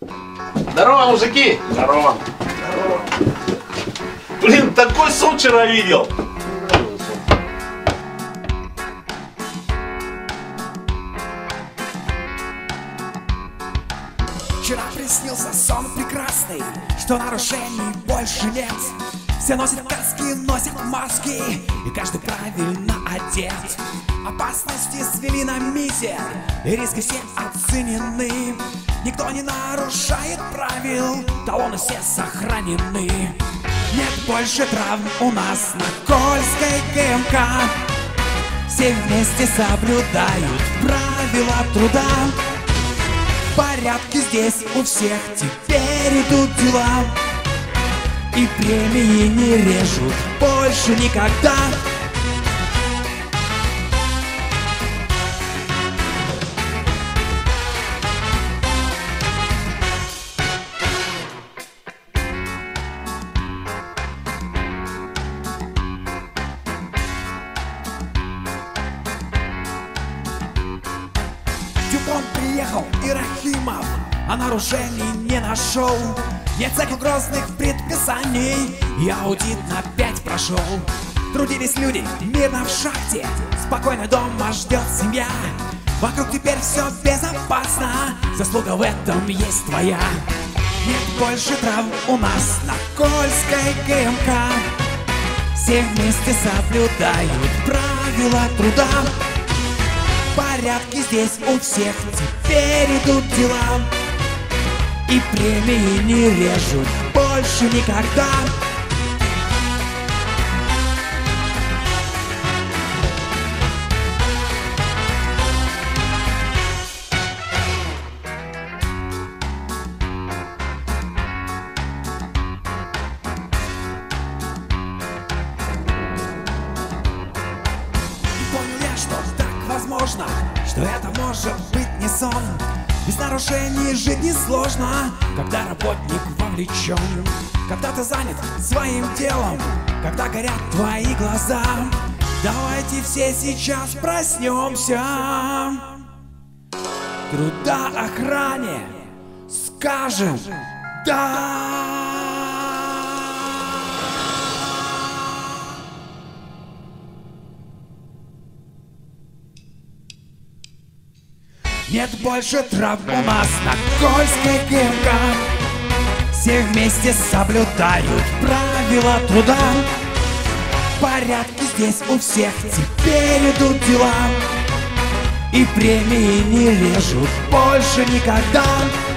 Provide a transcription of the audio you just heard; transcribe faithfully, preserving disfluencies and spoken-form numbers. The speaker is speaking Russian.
Здорово, мужики! Здорово! Здорово! Блин, такой сон вчера видел! Вчера приснился сон прекрасный, что нарушений больше нет. Все носят каски, носят маски, и каждый правильно одет. Опасности свели на мизер, и риски все оценены. Никто не нарушает правил, талоны все сохранены. Нет больше травм у нас на Кольской ГМК. Все вместе соблюдают правила труда. В порядке здесь у всех теперь идут дела. И премии не режут больше никогда. Дюпон приехал и Рахимов, а нарушений не нашел. Нет всяких грозных предписаний, и аудит на пять прошел. Трудились люди мирно в шахте, спокойно дома ждет семья. Вокруг теперь все безопасно, заслуга в этом есть твоя. Нет больше травм у нас на Кольской ГМК. Все вместе соблюдают правила труда. В порядке здесь у всех теперь идут дела. И премии не режут больше никогда. И понял я, что так возможно, что это может быть не сон. Без нарушений жить несложно, когда работник вовлечен. Когда ты занят своим делом, когда горят твои глаза. Давайте все сейчас проснемся. Трудоохране скажем да. Нет больше травм у нас на Кольской ГМК. Все вместе соблюдают правила труда. В порядке здесь у всех теперь идут дела. И премии не режут больше никогда.